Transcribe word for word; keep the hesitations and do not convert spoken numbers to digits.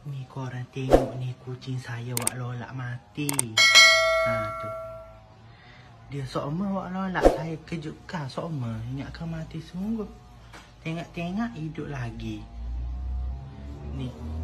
Ni korang tengok ni kucing saya Wak Lolak mati. Ha tu. Dia sokma Wak Lolak, saya kejutkan sokma. Ingatkan mati sungguh. Tengok-tengok hidup lagi. Ni.